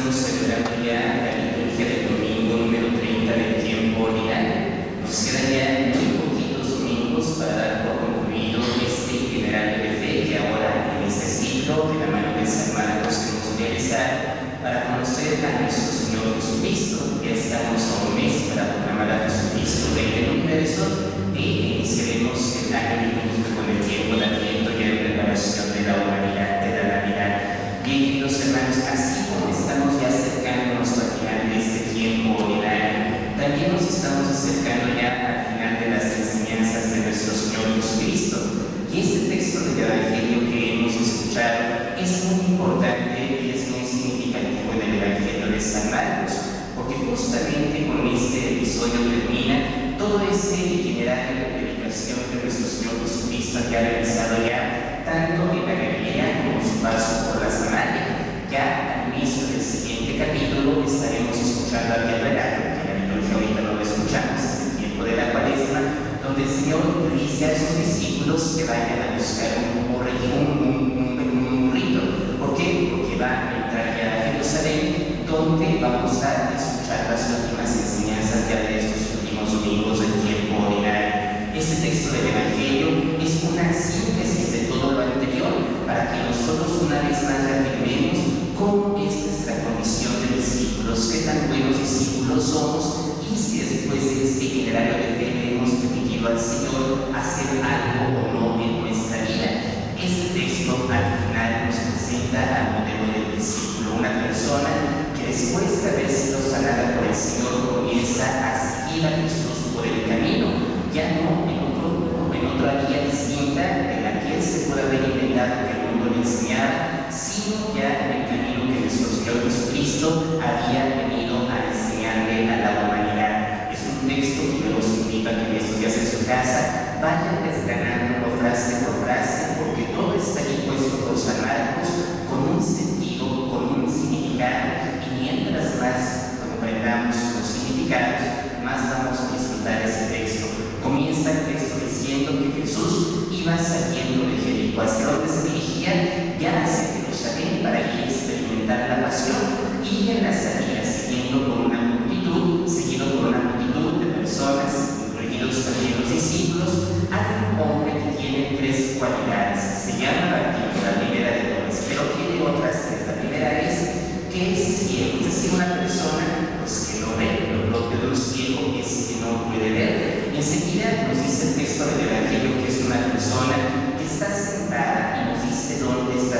estamos celebrando ya la liturgia del domingo número 30 del tiempo ordinario. Nos quedan ya muy poquitos domingos para dar por concluido este itinerario de fe que ahora en este ciclo de la mano de San Marcos hemos realizado para conocer a nuestro Señor Jesucristo. Ya estamos a un mes para proclamar a Jesucristo Rey del Universo y iniciaremos el año litúrgico con el tiempo de Adviento y en preparación de la humanidad, de la Navidad. Bien, queridos hermanos, así como estamos ya acercándonos al final de este tiempo ordinario, también nos estamos acercando ya al final de las enseñanzas de nuestro Señor Jesucristo. Y este texto del Evangelio que hemos escuchado es muy importante y es muy significativo en el Evangelio de San Marcos, porque justamente con este episodio termina todo ese itinerario de predicación que nuestro Señor Jesucristo que ha realizado ya tanto en la Galilea como su paso por la Samaria. Ya al inicio del siguiente capítulo estaremos escuchando aquel relato, que la liturgia ahorita no lo escuchamos, es el tiempo de la Cuaresma, donde el Señor dice a sus discípulos que vayan a buscar un burrito. ¿Por qué? Porque va a entrar ya a Jerusalén, donde vamos a escuchar las últimas enseñanzas ya de estos últimos domingos del tiempo ordinario. Este texto del Evangelio es una síntesis de todo lo anterior para que nosotros una vez más reafirmemos cómo es nuestra condición de discípulos, qué tan buenos discípulos somos y si después de este itinerario de fe le hemos permitido al Señor hacer algo o no en nuestra vida. Este texto al final nos presenta al modelo del discípulo, una persona que después de haber sido sanada por el Señor comienza a seguir a Jesús por el camino, ya no en otra vía distinta de la que él se puede haber inventado que el mundo le enseñara, sino ya en el camino que nuestro Señor Jesucristo había venido a enseñarle a la humanidad. Es un texto que yo los invito a que en estos días en su casa vayan desgranándolo frase por frase, porque todo está ahí puesto por San Marcos con un sentido, con un significado, y mientras más comprendamos los significados, más vamos a disfrutar ese texto. Comienza el texto diciendo que Jesús iba saliendo de Jericó. ¿Hacia dónde se dirigía? Ya hacia Jerusalén para ir a experimentar la pasión. Y en la salida, seguido por una multitud de personas, incluidos también los discípulos, hay un hombre que tiene tres cualidades. Se llama Bartimeo, la primera de todas, pero tiene otras tres. La primera es que es ciego, es decir, una persona pues, que no ve. Lo propio de un ciego es que no puede ver. Enseguida nos dice el texto del Evangelio que es una persona que está sentada y nos dice dónde está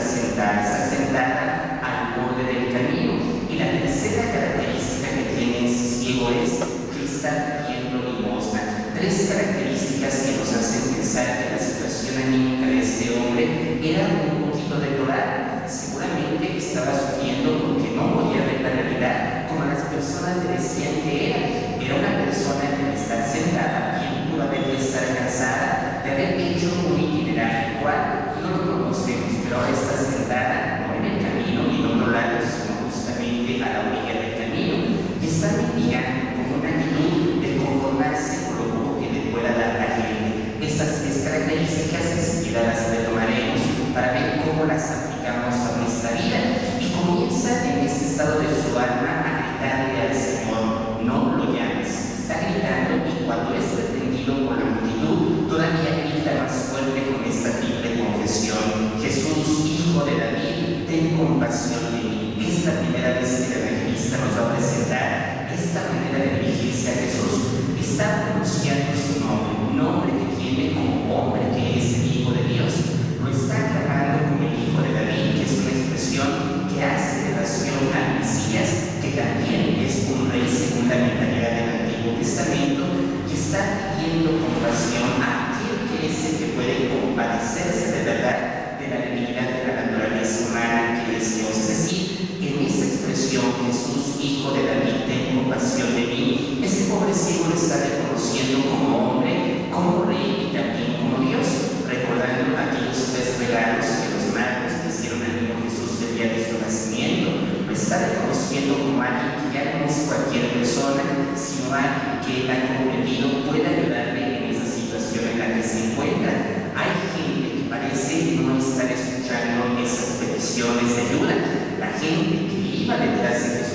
sentada al borde del camino. Y la tercera característica que tiene ese ciego es que está pidiendo limosna. Tres características que nos hacen pensar que la situación anímica de este hombre era un poquito deplorable. Seguramente estaba sufriendo porque no podía ver la realidad como las personas le decían que era. Era una persona que al estar sentada bien pudo haber de estar cansada de haber hecho un itinerario igual, no lo conocemos, pero ahora está sentada no en el camino ni en otro lado, sino justamente a la orilla del camino, y está mendigando con una actitud de conformarse con lo poco que le pueda dar la gente. Estas tres características enseguida las retomaremos para ver cómo las aplicamos a nuestra vida. Y comienza en este estado de su alma a gritarle al Señor: no lo llames. Está gritando, y cuando es reprendido por la multitud, todavía grita más fuerte con esta triple confesión: Jesús, Hijo de David, ten compasión de mí. Es la primera vez que el evangelista nos va a presentar esta manera de dirigirse a Jesús. Está pronunciando su nombre, un nombre que tiene como hombre que es el Hijo de Dios. Lo está aclamando como el Hijo de David, que es una expresión que hace relación al Mesías, que también es un rey según la mentalidad del Antiguo Testamento, que está pidiendo compasión a aquel que es el que puede compadecerse de verdad de la debilidad de la naturaleza humana que es Dios. Es decir, en esta expresión, Jesús, Hijo de David, ten compasión de mí, ese pobre ciego lo está reconociendo como hombre, como rey y también como Dios, recordando aquellos tres regalos que los magos le hicieron al niño Jesús el día de su nacimiento. Lo está reconociendo como alguien que ya no es cualquier persona, sino alguien que él ha comprendido puede ayudarle en esa situación en la que se encuentra. Hay gente que parece no estar escuchando esas peticiones de ayuda. La gente que iba detrás de Jesús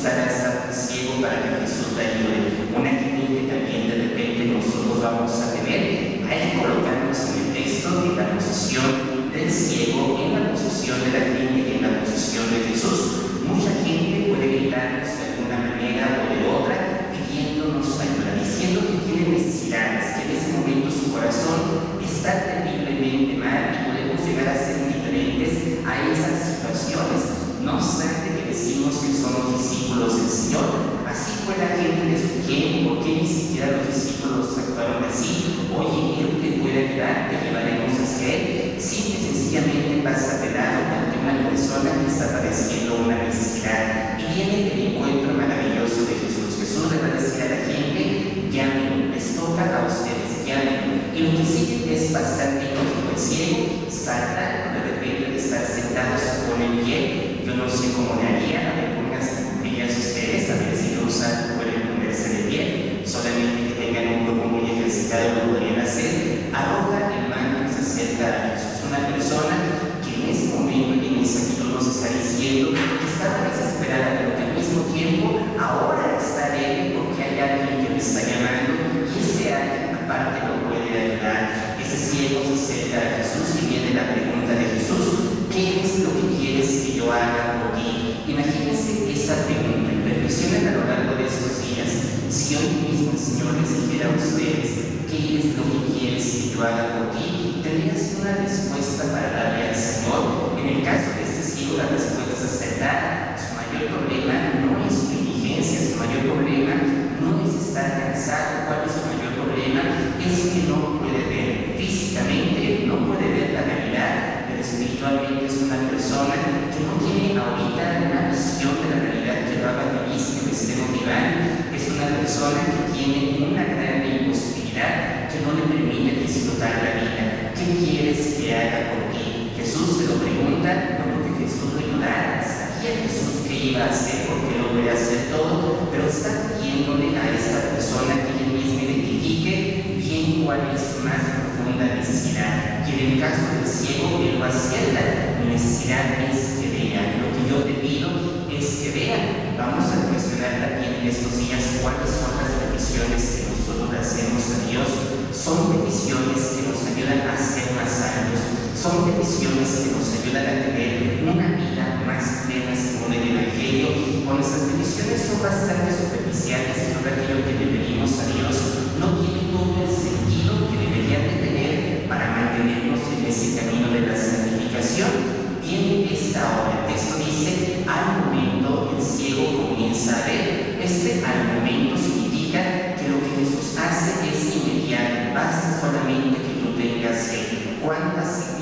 estará ciego para que Jesús le ayude. Una actitud que también de repente nosotros vamos a tener. Hay que colocarnos en el texto, en la posición del ciego, en la posición de la gente y en la posición de Jesús. Mucha gente puede gritarnos de alguna manera o de otra, pidiéndonos ayuda, diciendo que tiene necesidades, que en ese momento su corazón está terriblemente mal y podemos llegar a ser indiferentes a esas situaciones. No obstante que decimos que somos discípulos del Señor, así fue la gente de su tiempo. ¿Por qué ni siquiera los discípulos actuaron así? Oye, Él te puede ayudar, te llevaremos hacia Él. Simple y sencillamente pasa de lado ante una persona que está padeciendo una necesidad y viene el encuentro maravilloso de Jesús. Jesús le va a decir a la gente: llamen, les toca a ustedes, llamen. Y lo que sigue es bastante lógico. El ciego salta, de repente de estar sentado se pone en pie. Yo no sé cómo le haría, a ver, pónganse ustedes, a ver si los pueden ponerse de pie, solamente que tengan un grupo muy ejercitado lo podrían hacer. Arroja el manto y se acerca a Jesús. Una persona que en ese momento y en esa actitud nos está diciendo que estaba desesperada, pero que al mismo tiempo ahora está alegre porque hay alguien que le está llamando y ese alguien aparte lo puede ayudar. Ese ciego se acerca a Jesús y viene la pregunta de Jesús: ¿qué es lo que quieres que yo haga por ti? Imagínense esa pregunta y reflexionen a lo largo de estos días. Si hoy mismo el Señor les dijera a ustedes: ¿qué es lo que quieres que yo haga por ti?, tendrías una respuesta para darle al Señor. En el caso de este ciego, la respuesta es acertada. Su mayor problema no es su indigencia, su mayor problema no es estar cansado. ¿Cuál es su mayor problema? Es que no puede ver físicamente, no puede ver la realidad, pero espiritualmente es una persona que no tiene ahorita una visión de la realidad que lo haga feliz, que lo esté motivando. Es una persona que tiene una gran imposibilidad que no le permite disfrutar la vida. ¿Qué quieres que haga por ti? Jesús se lo pregunta, no porque Jesús lo ayudara, sabía Jesús que iba a hacer porque lo puede hacer todo, pero está pidiéndole a esta persona que ella misma identifique bien cuál es su más profunda necesidad. Y en el caso del ciego, él lo acierta. Mi necesidad es que vea. Lo que yo te pido es que vea. Vamos a cuestionar también en estos días cuáles son las peticiones que nosotros le hacemos a Dios. Son peticiones que nos ayudan a ser más sanos. Son peticiones que nos ayudan a tener una vida más plena según el Evangelio. O nuestras peticiones son bastante superficiales y todo aquello que le pedimos a Dios no tiene todo el sentido que deberían de tener para mantenernos en ese camino de la santificación. Viene esta hora. El texto dice: al momento el ciego comienza a ver. Al momento significa que lo que Jesús hace es inmediato. Basta solamente que tú tengas sed. ¿Cuántas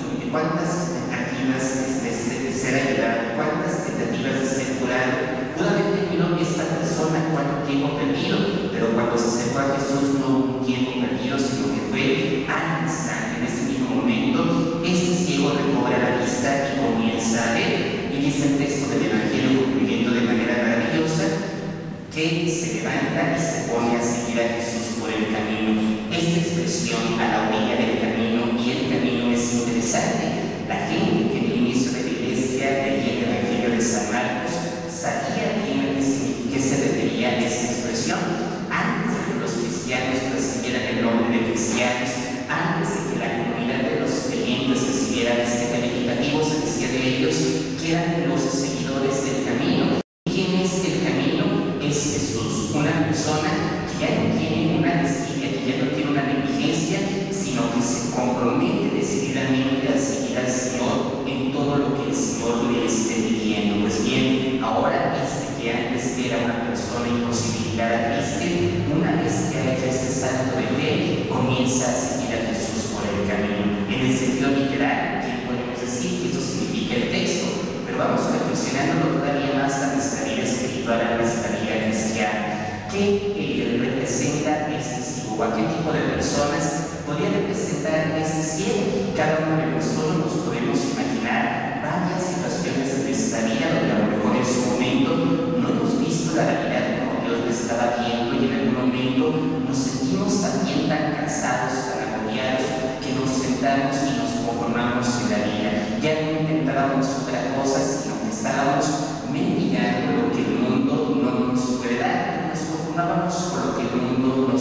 tentativas de ser ayudado? ¿Cuántas tentativas de ser curado? Pudo haber tenido esta persona cuánto tiempo perdido, pero cuando se acercó a Jesús no hubo un tiempo perdido, sino que fue al instante. En ese mismo momento, este ciego recobra la vista y comienza a ver. Y dice el texto del Evangelio, concluyendo de manera maravillosa, que se levanta y se pone a seguir a Jesús por el camino. Esta expresión, a la orilla del camino, y el camino, es interesante. La gente que en el inicio de la iglesia leía el Evangelio de San Marcos sabía bien a qué se refería a esta expresión. Antes de que los cristianos recibieran el nombre de cristianos, antes de que la comunidad de los creyentes recibiera este calificativo, se decía de ellos que eran los seguidores del camino. ¿Quién es el camino? Es Jesús, una persona que ya no tiene una desidia, que ya no tiene una negligencia, sino que se compromete decididamente a seguir al Señor en todo lo que el Señor le esté pidiendo. Pues bien, ahora que antes era una persona imposibilitada, triste, una vez que ha hecho este salto de fe, comienza a seguir a Jesús por el camino. En el sentido literal, ¿qué podemos decir? Que esto significa el texto, pero vamos reflexionándolo todavía más a nuestra vida espiritual, a nuestra vida cristiana. ¿Qué representa este ciego? ¿A qué tipo de personas podría representar este ciego? Cada uno de nosotros nos podemos imaginar varias situaciones de nuestra vida donde a lo mejor en su momento no hemos visto la realidad como Dios lo estaba viendo, y en algún momento nos sentimos también tan cansados, tan agobiados, que nos sentamos y nos conformamos en la vida. Ya no intentábamos otra cosa, sino que estábamos mendigando lo que el mundo no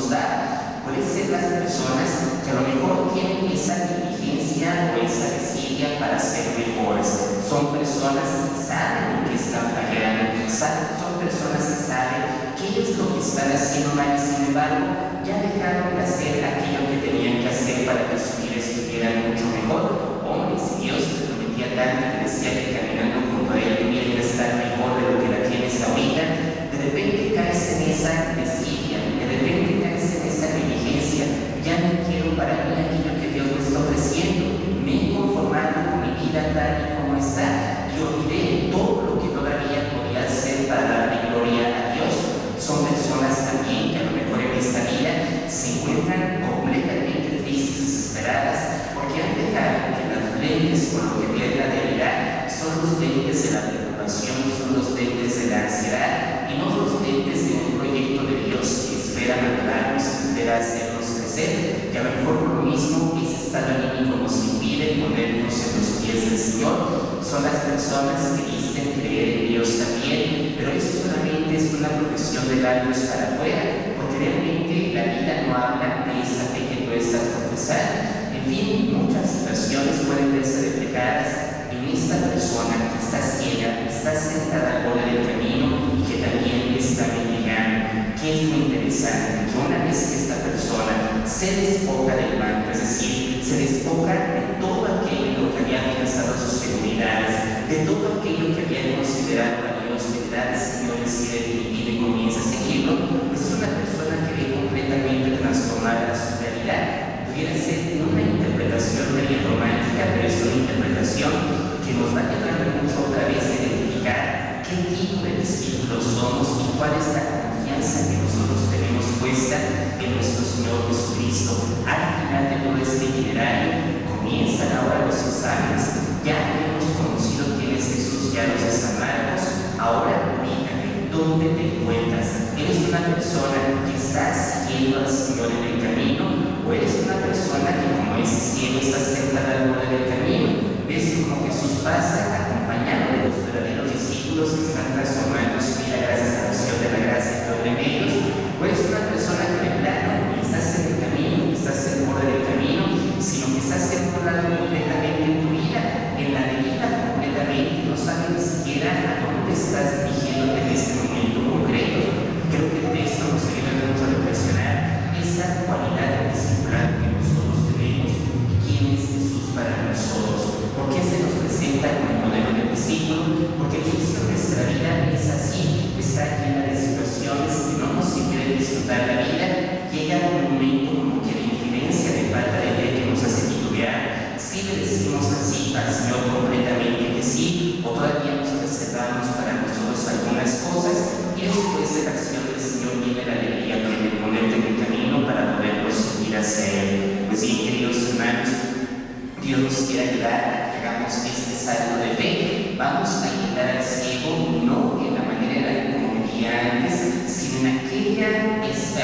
nos da. Pueden ser las personas que a lo mejor tienen esa diligencia o esa desidia para ser mejores. Son personas que saben que están fallando, son personas que saben qué es lo que están haciendo mal y sin embargo ya dejaron de hacer aquello que tenían que hacer para que su vida estuviera mucho mejor. Hombre, si Dios te prometía tanto y decía que caminando junto a Él tu vida iba a estar mejor de lo que la tienes ahorita, de repente caes en esa desidia, de repente caes en esa diligencia. Ya no quiero para mí aquello que Dios me está ofreciendo, me he conformado con mi vida tal y como está y olvidé todo lo que todavía podía hacer para darle gloria a Dios. Son personas también que a lo mejor en esta vida se encuentran completamente tristes, desesperadas, porque han dejado que las lentes con lo que ven la realidad son los lentes de la preocupación, son los lentes de la ansiedad y no los lentes de un proyecto de Dios que espera mejorarnos, que espera hacernos crecer, que a lo mejor por lo mismo ese estado anímico nos impide ponernos en los pies del Señor. Son las personas que dicen creer en Dios también, pero eso solamente es una profesión de labios para afuera, porque realmente la vida no habla de esa fe que tú estás profesando. En fin, muchas situaciones pueden verse reflejadas en esta persona que está ciega, que está sentada al borde del camino y que también está mendigando. ¿Qué es muy interesante? Que una vez que esta persona se despoja del banco, es decir, se despoja de todo aquello que había amenazado sus seguridades, de todo aquello que había considerado a Dios verdad, el Señor decide y comienza a seguirlo, pues es una persona que ve completamente transformada su realidad. Pudiera ser una interpretación medio romántica, pero es una interpretación que nos va a llevar mucho otra vez a identificar qué tipo de discípulos somos y cuál es la confianza que nosotros tenemos puesta en nuestro Señor Jesucristo. Al final de todo este itinerario comienzan ahora los exámenes. Ya hemos conocido quién es Jesús, ya los examinamos. Ahora ubícate, ¿dónde te encuentras? ¿Eres una persona que está siguiendo al Señor en el camino? ¿O eres una persona que como ese cielo está sentada al borde del camino? ¿Ves como Jesús pasa acompañado de los verdaderos discípulos que están transformando su vida gracias a la acción de la gracia que obra en ellos? ¿O eres una persona que de plano estás en el camino, estás en el borde del camino, sino que estás enrolado completamente en tu vida, en la de vida completamente, no sabes ni siquiera a dónde estás dirigiéndote en este momento concreto? Creo que el texto nos ayuda mucho a reflexionar esa cualidad de discipulado que nosotros tenemos y quién es Jesús para nosotros. ¿Por qué se nos presenta como modelo de discípulo? Porque Cristo en nuestra vida es así, está llena de situaciones que no nos impiden disfrutar la vida. Llega un momento como que de indiferencia, de falta de fe que nos hace titubear. Si le decimos así al Señor completamente que sí, o todavía nos reservamos para nosotros algunas cosas, y después de la acción del Señor viene la alegría de ponerte en el camino para poderlo seguir hacia Él. Pues bien, queridos hermanos, Dios nos quiere ayudar a que hagamos este salto de fe. Vamos a ayudar al ciego no en la manera como vivía antes, sino en aquella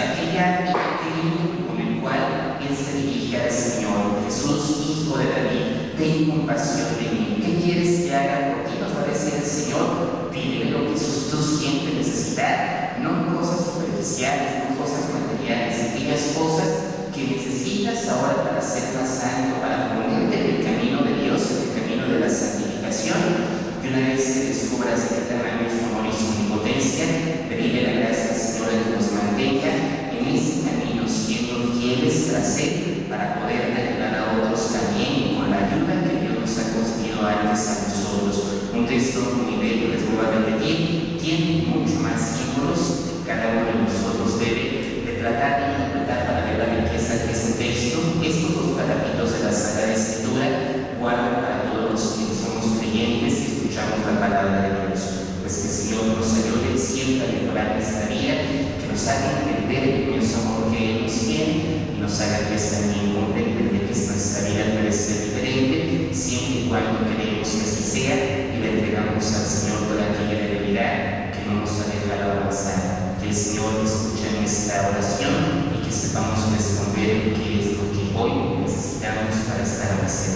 con el cual Él se dirige al Señor. Jesús, Hijo de David, ten compasión de mí. ¿Qué quieres que haga por ti? Nos va a decir el Señor. Pídele lo que tú sientes necesitar, no cosas superficiales, no cosas materiales, aquellas cosas que necesitas ahora para ser más santo, para ponerte en el camino de Dios, en el camino de la santificación. Y una vez que descubras de qué tamaño es su amor y su omnipotencia, pedirle la gracia al Señor de que nos mantenga en ese camino, siendo fieles tras Él, para poder ayudar a otros también con la ayuda que Dios nos ha concedido antes a nosotros. Un texto muy bello, les vuelvo a repetir, tiene mucho más símbolos que cada uno de nosotros debe de tratar de interpretar para ver la riqueza que es el texto. Estos dos parámetros de la Sagrada Escritura guardan para todos los que somos creyentes y escuchamos la palabra de Dios. Pues que el Señor nos ayude siempre a mejorar nuestra vida, que nos haga entender el inmenso amor que Él nos tiene y nos haga pues también comprender que nuestra vida puede ser diferente siempre y cuando queremos que así sea y le entregamos al Señor toda aquella debilidad que no nos ha dejado avanzar. Que el Señor escuche nuestra oración y que sepamos responder qué es lo que hoy necesitamos para estar más